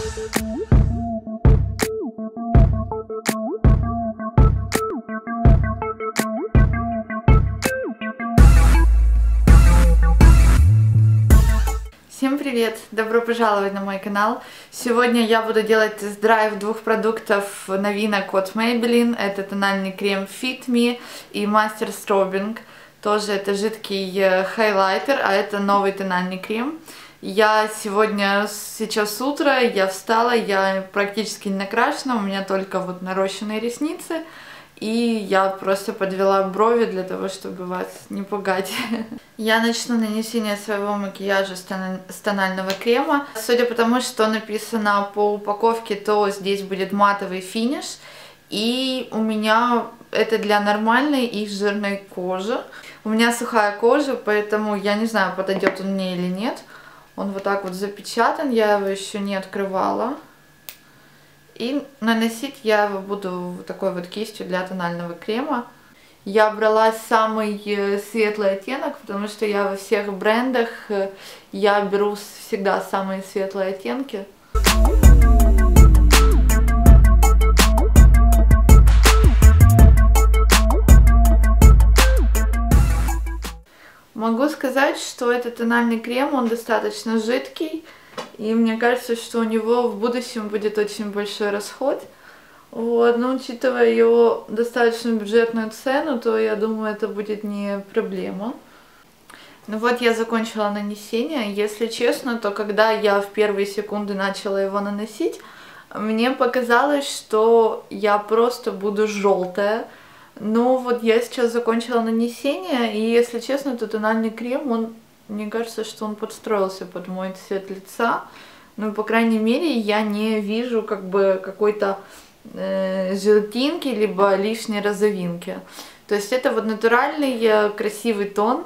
Всем привет! Добро пожаловать на мой канал! Сегодня я буду делать тест-драйв двух продуктов новинок от Maybelline. Это тональный крем Fit Me и Master Strobing. Тоже это жидкий хайлайтер, а это новый тональный крем. Я сейчас утро, я встала, я практически не накрашена, у меня только вот нарощенные ресницы. И я просто подвела брови для того, чтобы вас не пугать. Я начну нанесение своего макияжа с тонального крема. Судя по тому, что написано по упаковке, то здесь будет матовый финиш. И у меня это для нормальной и жирной кожи. У меня сухая кожа, поэтому я не знаю, подойдет он мне или нет. Он вот так вот запечатан, я его еще не открывала. И наносить я его буду такой вот кистью для тонального крема. Я брала самый светлый оттенок, потому что я во всех брендах я беру всегда самые светлые оттенки. Могу сказать, что этот тональный крем, он достаточно жидкий. И мне кажется, что у него в будущем будет очень большой расход. Вот. Но учитывая его достаточно бюджетную цену, то я думаю, это будет не проблема. Ну вот я закончила нанесение. Если честно, то когда я в первые секунды начала его наносить, мне показалось, что я просто буду желтая. Но вот я сейчас закончила нанесение, и если честно, то тональный крем, мне кажется, что он подстроился под мой цвет лица. Ну, по крайней мере, я не вижу как бы какой-то желтинки, либо лишней розовинки. То есть это вот натуральный красивый тон,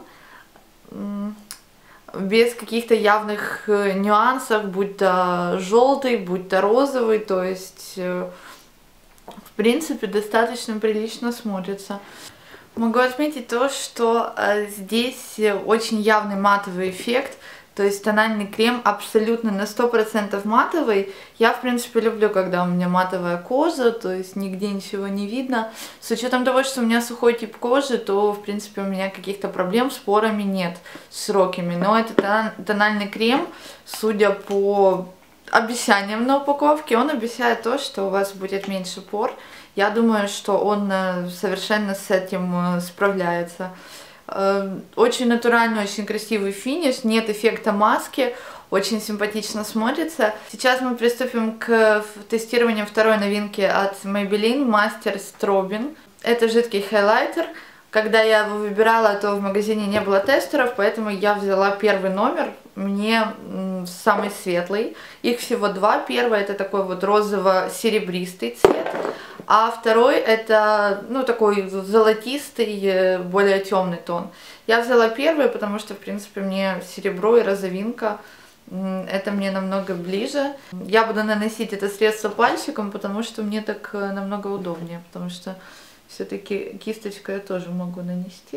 без каких-то явных нюансов, будь то желтый, будь то розовый. То есть, в принципе, достаточно прилично смотрится. Могу отметить то, что здесь очень явный матовый эффект, то есть тональный крем абсолютно на 100% матовый. Я, в принципе, люблю, когда у меня матовая кожа, то есть нигде ничего не видно. С учетом того, что у меня сухой тип кожи, то, в принципе, у меня каких-то проблем с порами нет, с широкими. Но этот тональный крем, судя по обещаниям на упаковке, он обещает то, что у вас будет меньше пор. Я думаю, что он совершенно с этим справляется. Очень натуральный, очень красивый финиш, нет эффекта маски, очень симпатично смотрится. Сейчас мы приступим к тестированию второй новинки от Maybelline Master Strobing. Это жидкий хайлайтер. Когда я его выбирала, то в магазине не было тестеров, поэтому я взяла первый номер, мне самый светлый. Их всего два. Первый это такой вот розово-серебристый цвет, а второй это, ну, такой золотистый, более темный тон. Я взяла первый, потому что, в принципе, мне серебро и розовинка, это мне намного ближе. Я буду наносить это средство пальчиком, потому что мне так намного удобнее, потому что все-таки кисточкой я тоже могу нанести.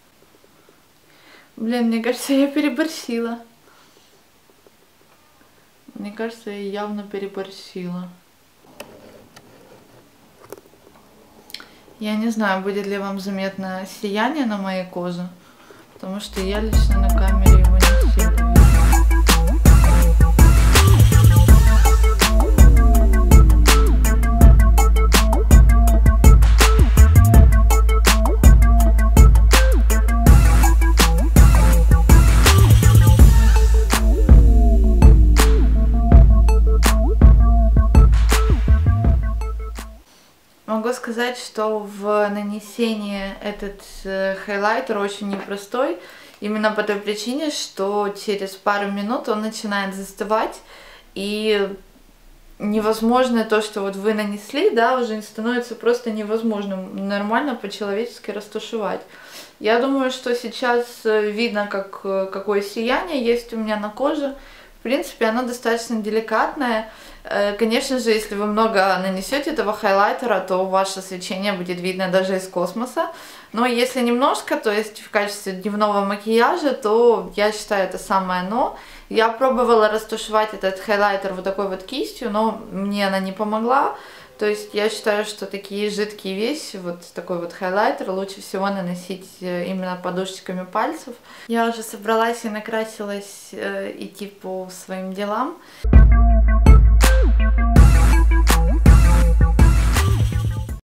Блин, мне кажется, я переборщила. Мне кажется, я явно переборщила. Я не знаю, будет ли вам заметно сияние на моей коже, потому что я лично на камере его не сильно вижу. Могу сказать, что в нанесении этот хайлайтер очень непростой, именно по той причине, что через пару минут он начинает застывать, и невозможно то, что вот вы нанесли, да, уже становится просто невозможным нормально по-человечески растушевать. Я думаю, что сейчас видно, какое сияние есть у меня на коже. В принципе, оно достаточно деликатное. Конечно же, если вы много нанесете этого хайлайтера, то ваше свечение будет видно даже из космоса. Но если немножко, то есть в качестве дневного макияжа, то я считаю, это самое оно. Я пробовала растушевать этот хайлайтер вот такой вот кистью, но мне она не помогла. То есть я считаю, что такие жидкие вещи, вот такой вот хайлайтер, лучше всего наносить именно подушечками пальцев. Я уже собралась и накрасилась идти по своим делам.